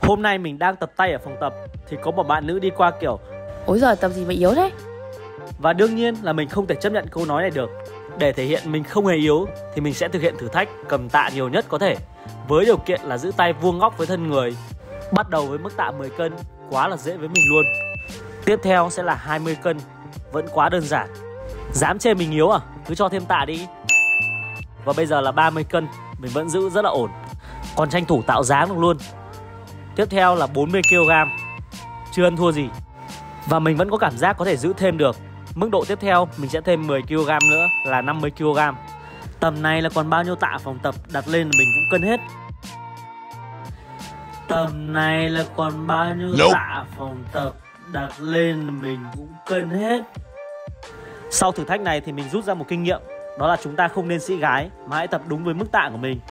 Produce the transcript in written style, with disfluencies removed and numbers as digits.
Hôm nay mình đang tập tay ở phòng tập thì có một bạn nữ đi qua kiểu: ôi giời, tập gì mà yếu thế? Và đương nhiên là mình không thể chấp nhận câu nói này được. Để thể hiện mình không hề yếu thì mình sẽ thực hiện thử thách cầm tạ nhiều nhất có thể, với điều kiện là giữ tay vuông góc với thân người. Bắt đầu với mức tạ 10 cân, quá là dễ với mình luôn. Tiếp theo sẽ là 20 cân, vẫn quá đơn giản. Dám chê mình yếu à? Cứ cho thêm tạ đi. Và bây giờ là 30 cân, mình vẫn giữ rất là ổn, còn tranh thủ tạo dáng được luôn. Tiếp theo là 40 kg, chưa ăn thua gì. Và mình vẫn có cảm giác có thể giữ thêm được. Mức độ tiếp theo mình sẽ thêm 10 kg nữa là 50 kg. Tầm này là còn bao nhiêu tạ phòng tập đặt lên là mình cũng cân hết. Tầm này là còn bao nhiêu tạ phòng tập đặt lên là mình cũng cân hết. Sau thử thách này thì mình rút ra một kinh nghiệm, đó là chúng ta không nên sĩ gái mà hãy tập đúng với mức tạ của mình.